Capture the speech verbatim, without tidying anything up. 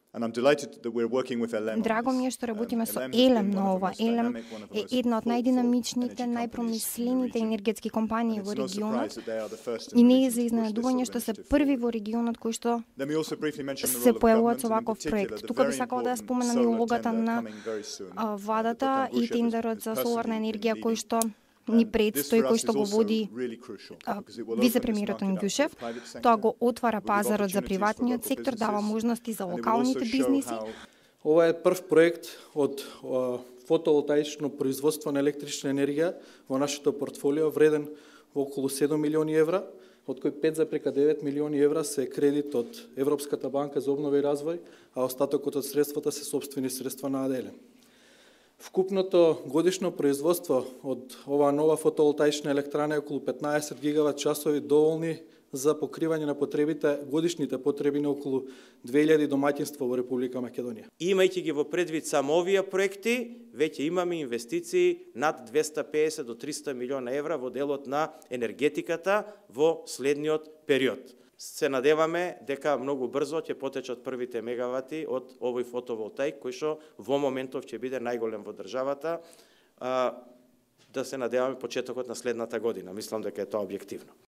Драго ми е што работиме со Елем на ова. Елем е една од најдинамичните, најпромислените енергетски компании во регионот и не е за изненадување што се први во регионот кои што се појавуваат со ваков проект. Тука би сакала да ја споменам и улогата на владата и тендерот за соларна енергија кој што ни предстои, кој што го води вице-премиерот Ангушев. Тоа го отвара пазарот за приватниот сектор, дава можности за локалните бизниси. Ова е прв проект од фотоволтаично производство на електрична енергија во нашето портфолио, вреден во околу седум милиони евра, од кои пет зарез девет милиони евра се кредит од Европската банка за обнова и развој, а остатокот од средствата се сопствени средства на АД Елем. Вкупното годишно производство од оваа нова фотоволтаична електрана е околу петнаесет гигават часови, доволни за покривање на потребите, годишните потреби на околу две илјади домаќинства во Република Македонија. Имајќи ги во предвид само овие проекти, веќе имаме инвестиции над двеста пеесет до триста милиона евра во делот на енергетиката во следниот период. Се надеваме дека многу брзо ќе потечат првите мегавати од овој фотоволтаик, кој што во моментов ќе биде најголем во државата, да се надеваме почетокот на следната година. Мислам дека е тоа објективно.